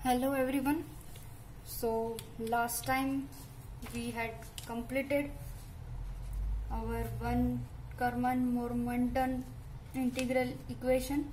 Hello everyone. So last time we had completed our one Karman-Momentan integral equation.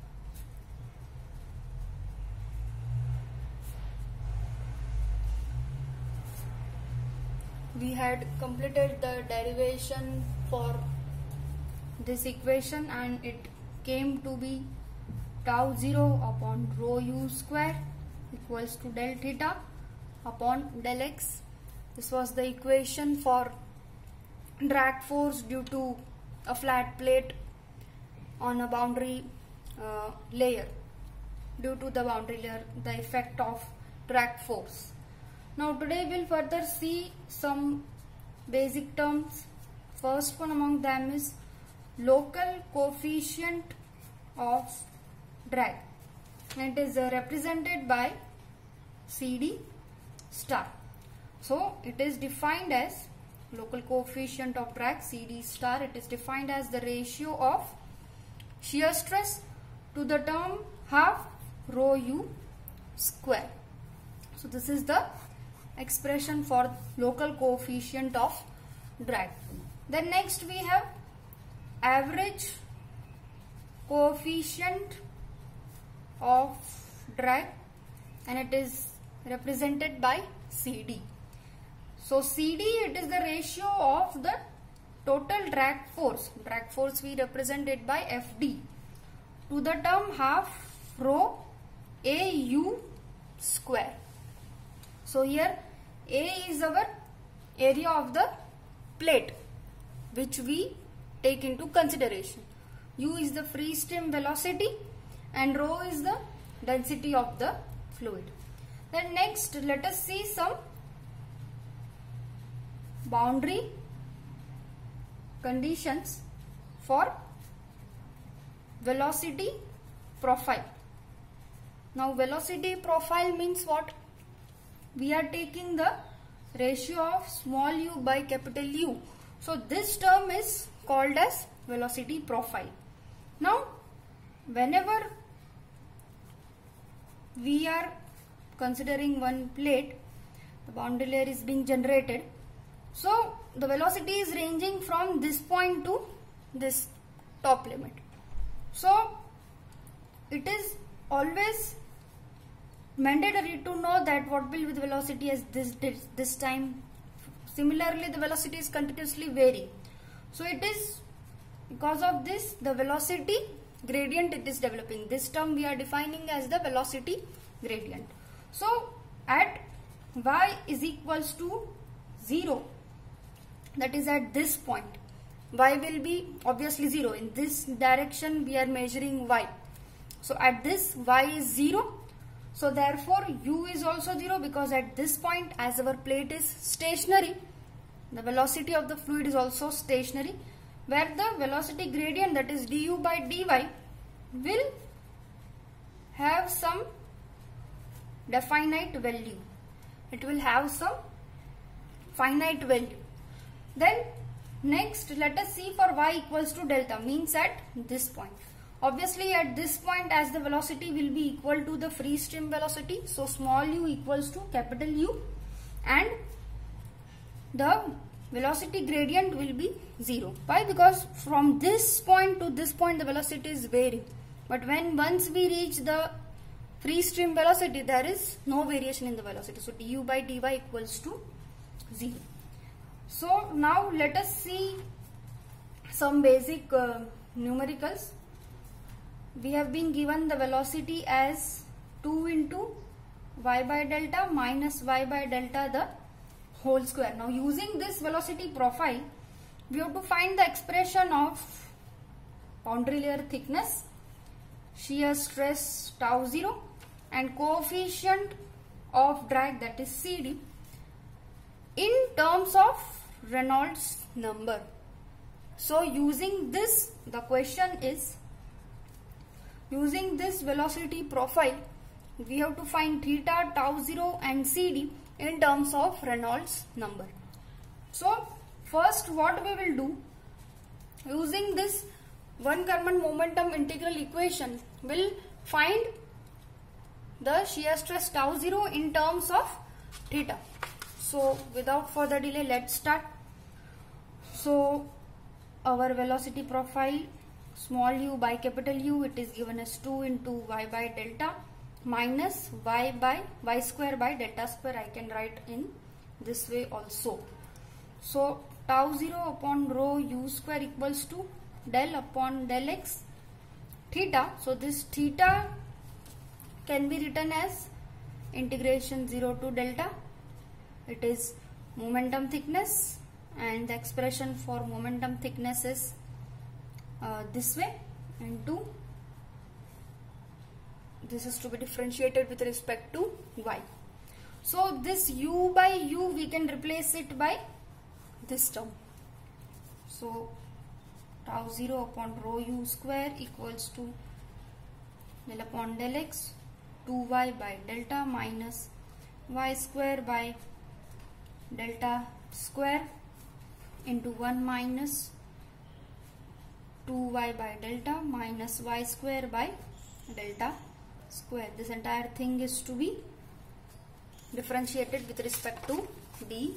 We had completed the derivation for this equation and it came to be tau 0 upon rho u square equals to del theta upon del x. This was the equation for drag force due to a flat plate on a boundary layer. Due to the boundary layer, the effect of drag force. Now today we'll further see some basic terms. First one among them is local coefficient of drag. It is represented by CD star. So it is defined as local coefficient of drag CD star. It is defined as the ratio of shear stress to the term half rho u square. So this is the expression for local coefficient of drag. Then next we have average coefficient of drag and it is represented by CD. So CD, it is the ratio of the total drag force. Drag force we represented by FD to the term half rho AU square. So here A is our area of the plate which we take into consideration. U is the free stream velocity and rho is the density of the fluid. Then next let us see some boundary conditions for velocity profile. Now velocity profile means what? We are taking the ratio of small u by capital U. So this term is called as velocity profile. Now whenever we are considering one plate, the boundary layer is being generated. So the velocity is ranging from this point to this top limit. So it is always mandatory to know that what will be the velocity as this time. Similarly, the velocity is continuously varying. So it is because of this the velocity gradient it is developing. This term we are defining as the velocity gradient. So at y is equals to 0, that is at this point, y will be obviously 0. In this direction we are measuring y. So at this y is 0. So therefore u is also 0 because at this point as our plate is stationary, the velocity of the fluid is also stationary, where the velocity gradient, that is du by dy, will have some definite value. It will have some finite value. Then next let us see for y equals to delta, means at this point. Obviously at this point as the velocity will be equal to the free stream velocity, so small u equals to capital U and the velocity gradient will be 0. Why? Because from this point to this point the velocity is varying, but once we reach the free stream velocity there is no variation in the velocity. So du by dy equals to 0. So now let us see some basic numericals. We have been given the velocity as 2 into y by delta minus y by delta the whole square. Now using this velocity profile, we have to find the expression of boundary layer thickness, shear stress tau 0 and coefficient of drag, that is CD, in terms of Reynolds number. So using this, the question is, using this velocity profile, we have to find theta, tau 0 and CD in terms of Reynolds number. So first what we will do, using this one Karman momentum integral equation, will find the shear stress tau 0 in terms of theta. So without further delay, let's start. So our velocity profile, small u by capital U, it is given as 2 into y by delta minus y square by delta square. I can write in this way also. So tau 0 upon rho u square equals to del upon del x theta. So this theta can be written as integration 0 to delta. It is momentum thickness, and the expression for momentum thickness is this way, into this is to be differentiated with respect to y. So this u by u we can replace it by this term. So tau 0 upon rho u square equals to del upon del x 2y by delta minus y square by delta square into 1 minus 2y by delta minus y square by delta square. This entire thing is to be differentiated with respect to dy.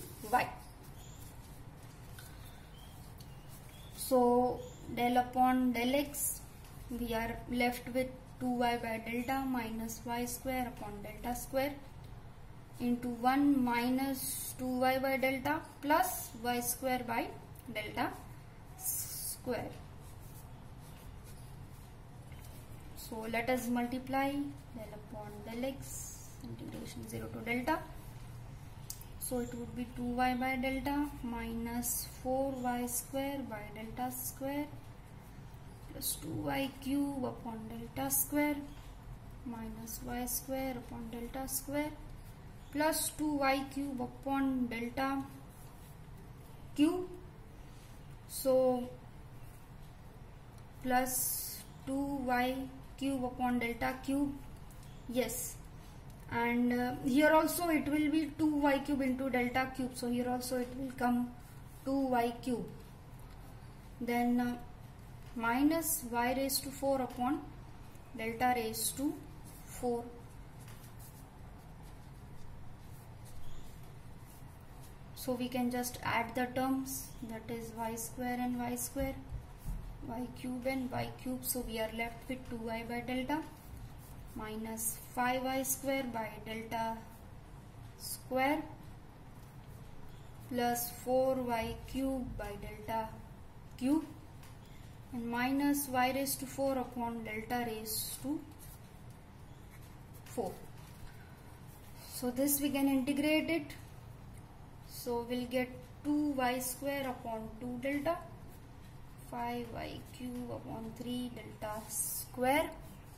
So del upon del x, we are left with 2y by delta minus y square upon delta square into 1 minus 2y by delta plus y square by delta square. So let us multiply del upon del x integration 0 to delta. So it would be 2y by delta minus 4y square by delta square plus 2y cube upon delta square minus y square upon delta square plus 2y cube upon delta cube. So plus 2y cube upon delta cube, yes, and here also it will be 2y cube into delta cube, so here also it will come 2y cube, then minus y raised to 4 upon delta raised to 4. So we can just add the terms, that is y square and y square, y cube and y cube. So we are left with 2y by delta minus 5y square by delta square plus 4y cube by delta cube and minus y raised to 4 upon delta raised to 4. So this we can integrate it. So we'll get 2y square upon 2 delta, 5y cube upon 3 delta square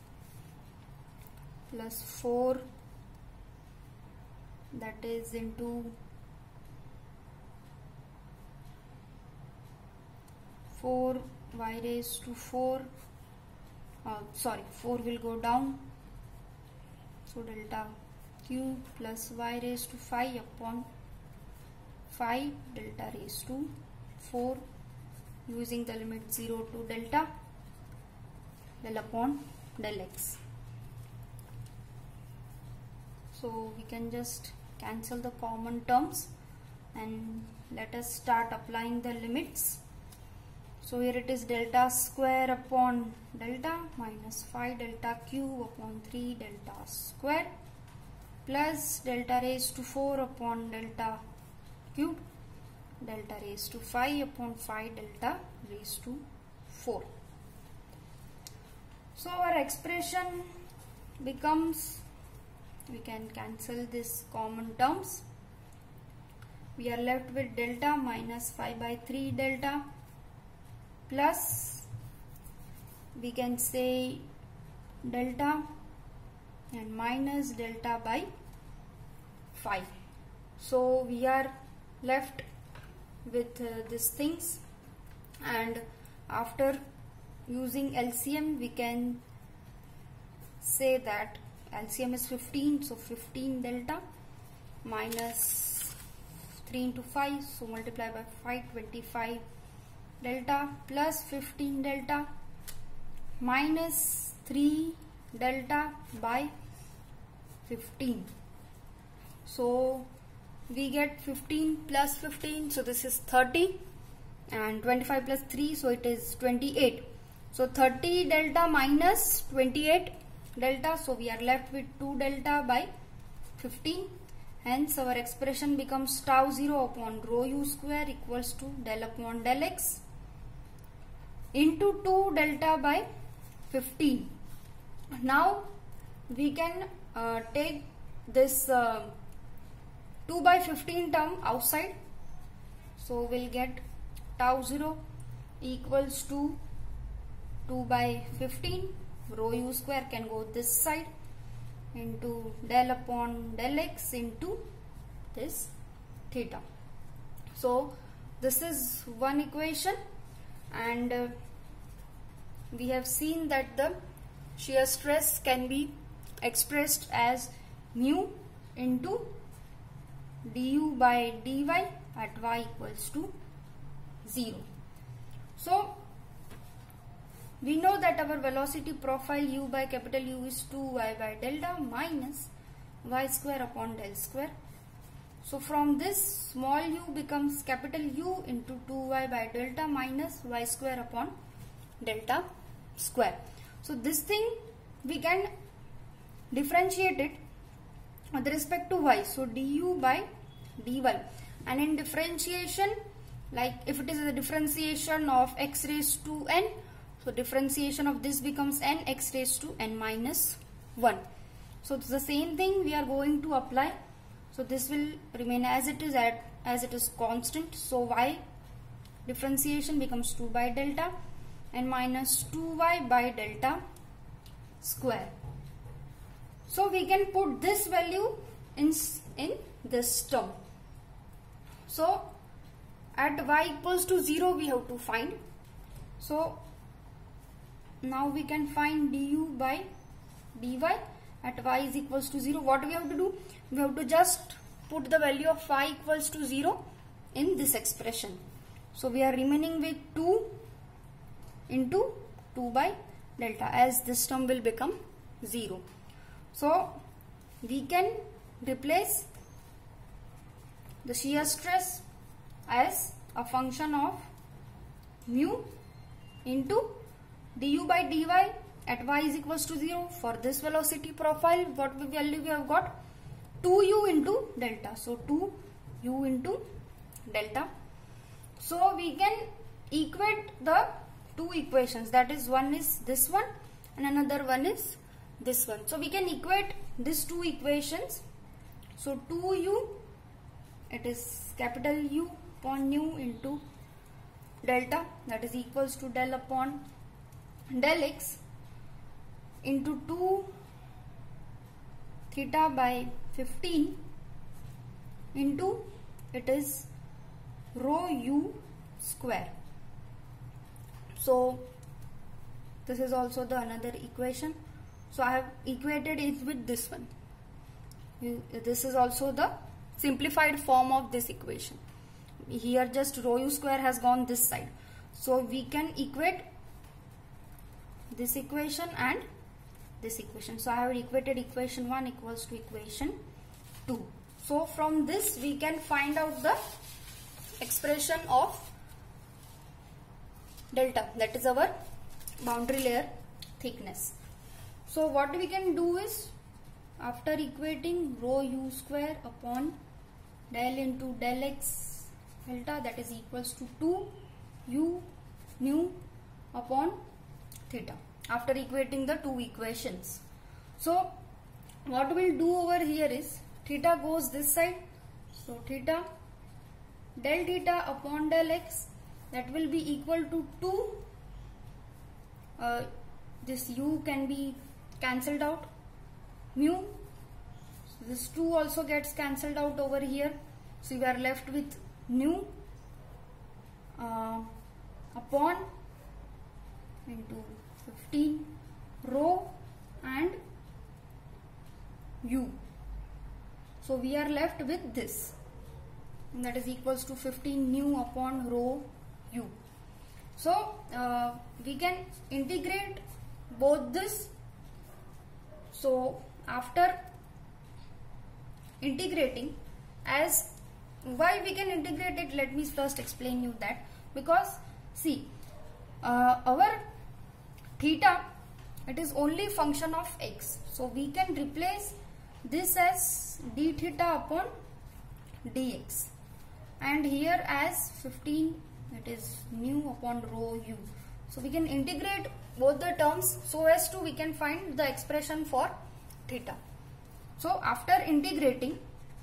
plus 4, that is into 4y raised to 4, 4 will go down, so delta cube plus y raised to 5 upon 5 delta raised to 4 using the limit 0 to delta del upon del x. So we can just cancel the common terms and let us start applying the limits. So here it is delta square upon delta minus 5 delta cube upon 3 delta square plus delta raised to 4 upon delta cube delta raised to 5 upon 5 delta raised to 4. So our expression becomes, we can cancel this common terms. We are left with delta minus 5 by 3 delta plus, we can say delta and minus delta by 5. So we are left with these things, and after using LCM we can say that LCM is 15, so 15 delta minus 3 into 5, so multiply by 5, 25 delta plus 15 delta minus 3 delta by 15. So we get 15 plus 15, so this is 30, and 25 plus 3, so it is 28. So 30 delta minus 28 delta, so we are left with 2 delta by 15. Hence our expression becomes tau 0 upon rho u square equals to del upon del x into 2 delta by 15. Now we can take this 2 by 15 term outside. So we'll get tau 0 equals to 2 by 15. Rho u square can go this side into del upon del x into this theta. So this is one equation, and we have seen that the shear stress can be expressed as mu into du by dy at y equals to 0. So we know that our velocity profile u by capital U is 2y by delta minus y square upon del square. So from this, small u becomes capital U into 2y by delta minus y square upon delta square. So this thing we can differentiate it with respect to y. So du by dy, and in differentiation, like if it is a differentiation of x raised to n, so differentiation of this becomes n x raised to n minus 1. So it's the same thing we are going to apply. So this will remain as it is as it is constant. So y differentiation becomes 2 by delta and minus 2y by delta square. So we can put this value in this term. So at y equals to 0 we have to find. So now we can find du by dy at y is equals to 0. What we have to do? We have to just put the value of y equals to 0 in this expression. So we are remaining with 2 into 2 by delta, as this term will become 0. So we can replace the shear stress as a function of mu into du by dy at y is equals to 0. For this velocity profile, what value we have got? 2u into delta. So 2u into delta. So we can equate the two equations, that is, one is this one and another one is this one. So we can equate these two equations. So 2u, it is capital U upon nu into delta, that is equals to del upon del x into 2 theta by 15 into, it is rho u square. So this is also the another equation. So I have equated it with this one. This is also the simplified form of this equation. Here just rho u square has gone this side. So we can equate this equation and this equation. So I have equated equation 1 equals to equation 2. So from this we can find out the expression of delta, that is our boundary layer thickness. So what we can do is, after equating rho u square upon del into del x delta, that is equals to 2 u nu upon theta, after equating the two equations. So what we'll do over here is, theta goes this side, so theta del theta upon del x, that will be equal to 2, this u can be cancelled out, mu, so this 2 also gets cancelled out over here, so we are left with nu upon into 15 rho and u. So we are left with this, and that is equals to 15 nu upon rho u. So we can integrate both this. So after integrating. As why we can integrate it, let me first explain you that. Because see, our theta, it is only function of x, so we can replace this as d theta upon dx, and here as 15 it is nu upon rho u. So we can integrate both the terms so as to we can find the expression for theta. So after integrating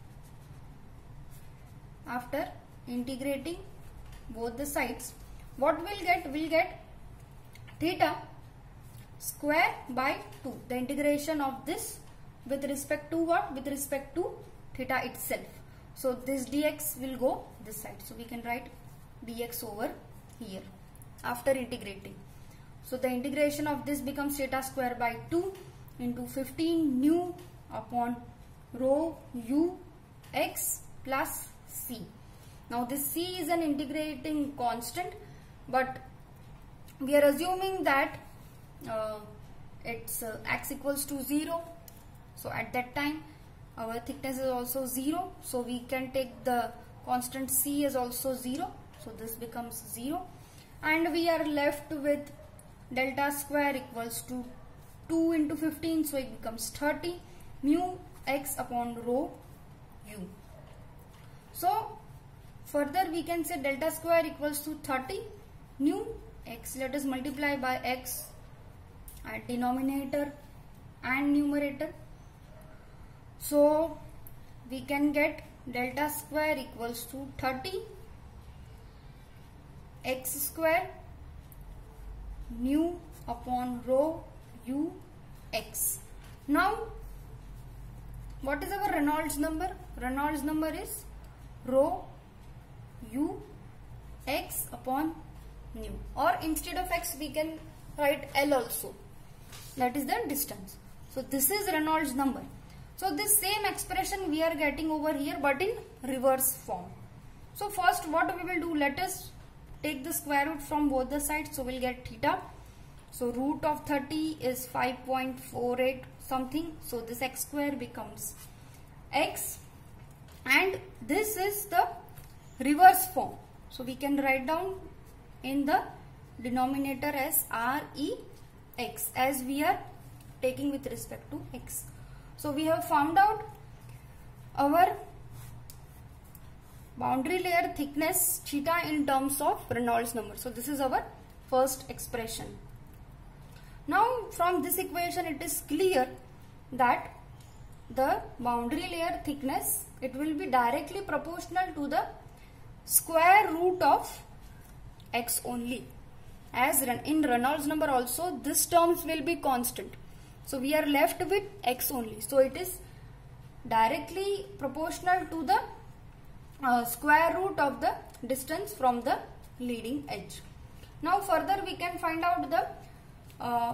both the sides, what we'll get? We'll get theta square by 2. The integration of this with respect to what? With respect to theta itself. So this dx will go this side. So we can write dx over here after integrating. So the integration of this becomes theta square by 2 into 15 nu upon rho u x plus c. Now this c is an integrating constant, but we are assuming that its x equals to 0. So at that time our thickness is also 0. So we can take the constant c as also 0. So this becomes 0. And we are left with delta square equals to 2 into 15. So it becomes 30 mu x upon rho u. So further we can say delta square equals to 30 nu x. Let us multiply by x at denominator and numerator. So we can get delta square equals to 30 x square nu upon rho u x. Now what is our Reynolds number? Reynolds number is rho u x upon nu, or instead of x we can write L also, that is the distance. So this is Reynolds number. So this same expression we are getting over here, but in reverse form. So first what we will do, let us take the square root from both the sides. So we'll get theta. So root of 30 is 5.48 something. So this x square becomes x, and this is the reverse form. So we can write down in the denominator as rex, as we are taking with respect to x. So we have found out our boundary layer thickness theta in terms of Reynolds number. So this is our first expression. Now from this equation it is clear that the boundary layer thickness, it will be directly proportional to the square root of x only. As in Reynolds number also, this terms will be constant. So we are left with x only. So it is directly proportional to the square root of the distance from the leading edge. Now further we can find out the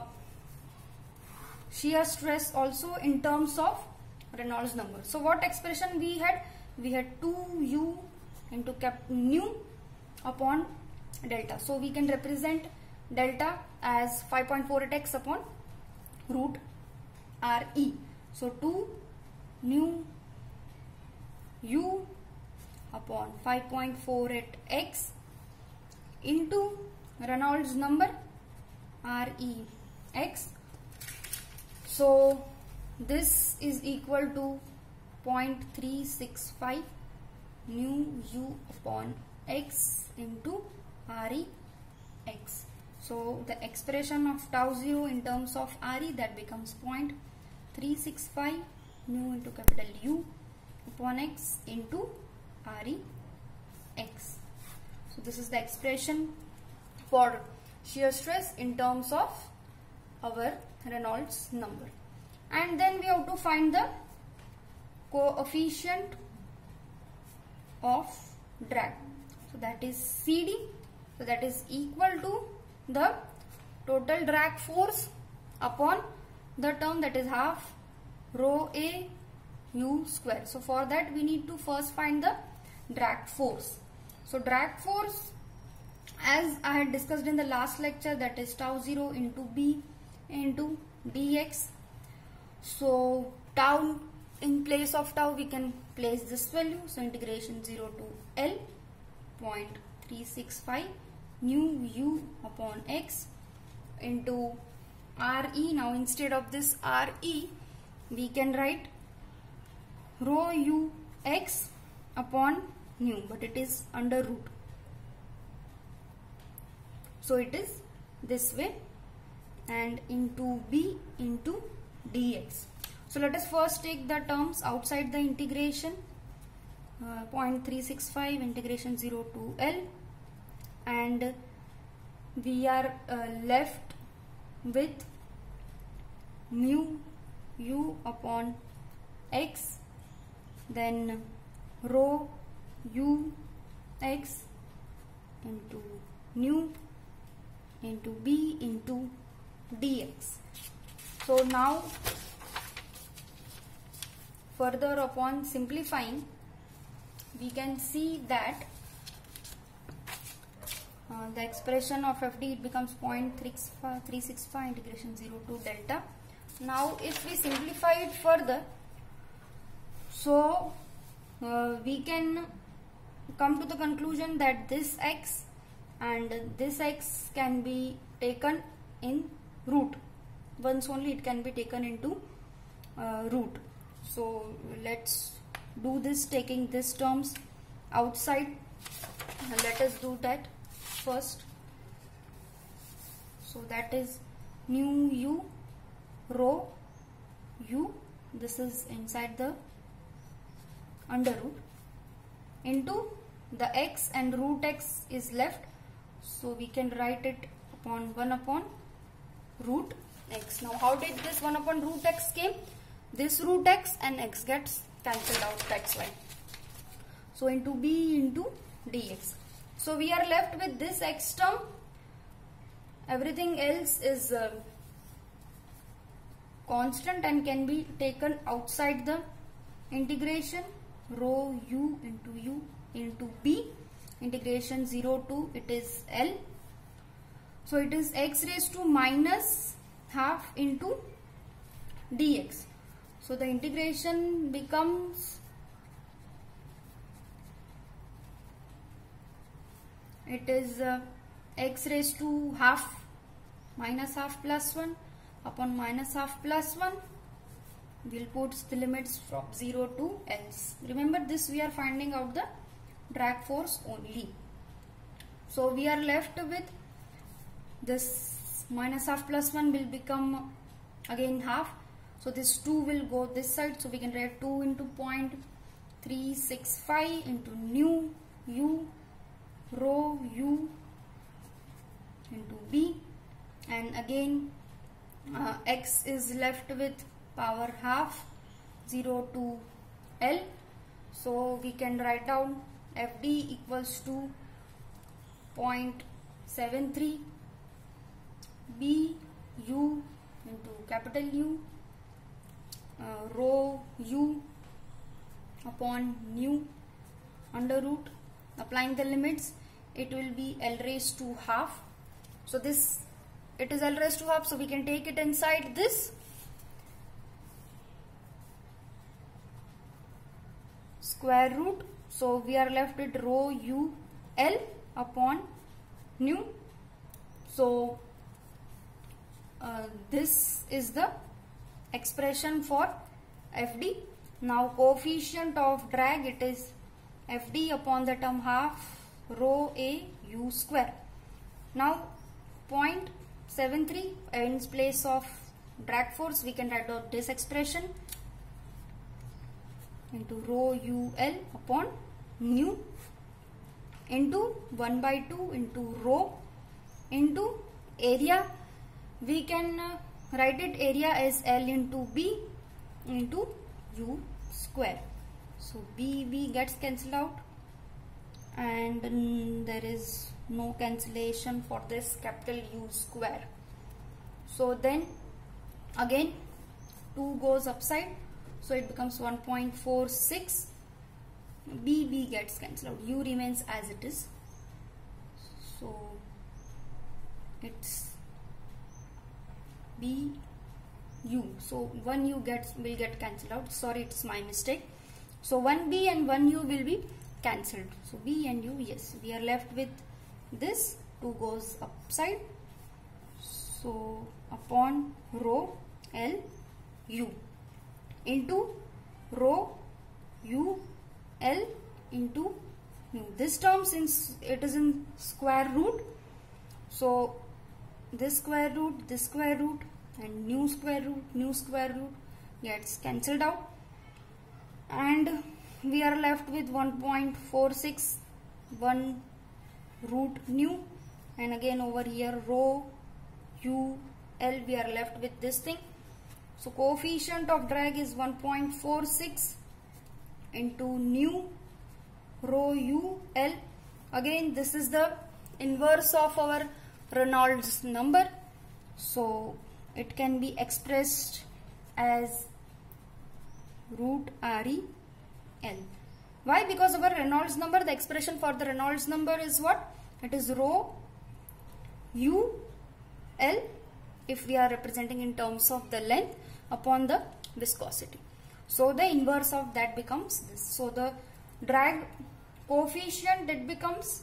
shear stress also in terms of Reynolds number. So what expression we had? We had 2u into nu upon delta. So we can represent delta as 5.48x upon root re. So 2 nu u upon 5.48x into Reynolds number rex. So this is equal to 0.365 nu u upon x into rex. So the expression of tau 0 in terms of re, that becomes 0.365 nu into capital U upon x into rex. So this is the expression for shear stress in terms of our Reynolds number. And then we have to find the coefficient of drag. So that is CD. So that is equal to the total drag force upon the term, that is half rho a u square. So for that we need to first find the drag force. So drag force, as I had discussed in the last lecture, that is tau 0 into b into dx. So tau in place of tau we can place this value. So integration 0 to L 0.365 nu u upon x into RE. Now instead of this RE we can write rho u x upon nu, but it is under root. So it is this way, and into b into dx. So let us first take the terms outside the integration. 0.365 integration 0 to L, and we are left with mu u upon x, then rho u x into nu into b into dx. So now further upon simplifying we can see that the expression of fd, it becomes 0.365 integration 0 to delta. Now if we simplify it further, so we can come to the conclusion that this x and this x can be taken in root. Once only it can be taken into root. So let's do this, taking these terms outside. Let us do that first. So that is nu u rho u, this is inside the under root, into the x and root x is left, so we can write it upon 1 upon root x. Now how did this 1 upon root x came? This root x and x gets cancelled out, that's why. So into b into dx. So we are left with this x term. Everything else is constant and can be taken outside the integration. Rho u into b, integration 0 to it is L. So it is x raised to minus half into dx. So the integration becomes, it is x raised to half minus half plus 1 upon minus half plus 1. We'll put the limits from 0 to L. Remember this, we are finding out the drag force only. So we are left with this minus half plus 1 will become again half. So this 2 will go this side. So we can write 2 into 0.365 into nu u rho u into b, and again x is left with power half 0 to L. So we can write down fd equals to 0.73 b u into capital U rho u upon nu under root. Applying the limits, it will be L raised to half. So this, it is L raised to half, so we can take it inside this square root. So we are left with rho u L upon nu. So this is the expression for fd. Now coefficient of drag, it is fd upon the term half rho a u square. Now 0.73 in place of drag force, we can write out this expression into rho u L upon nu into 1 by 2 into rho into area. We can write it area as L into B into U square. So B gets cancelled out, and there is no cancellation for this capital U square. So then again 2 goes upside, so it becomes 1.46. B gets cancelled out, U remains as it is. So it's B u. So 1u will get cancelled out. Sorry, it's my mistake. So 1b and 1u will be cancelled. So b and u, yes, we are left with this. 2 goes upside. So upon rho L u into rho u L into nu. This term, since it is in square root, so this square root and new square root gets cancelled out, and we are left with 1.46 1 root nu, and again over here rho u L, we are left with this thing. So coefficient of drag is 1.46 into nu rho u L. Again, this is the inverse of our Reynolds number, so it can be expressed as root RE L. Why? Because our Reynolds number, the expression for the Reynolds number is what? It is rho u L, if we are representing in terms of the length, upon the viscosity. So the inverse of that becomes this. So the drag coefficient, it becomes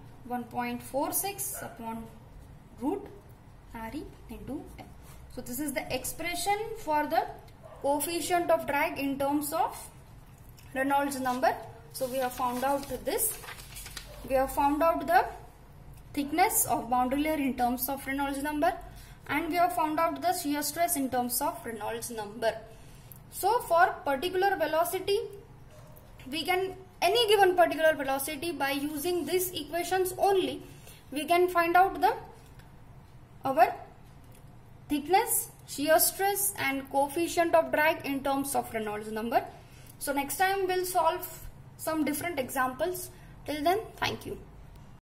1.46 upon root RE into L. So this is the expression for the coefficient of drag in terms of Reynolds number. So we have found out this. We have found out the thickness of boundary layer in terms of Reynolds number, and we have found out the shear stress in terms of Reynolds number. So for particular velocity, we can, any given particular velocity, by using these equations only, we can find out our thickness, shear stress and coefficient of drag in terms of Reynolds number. So next time we'll solve some different examples. Till then, thank you.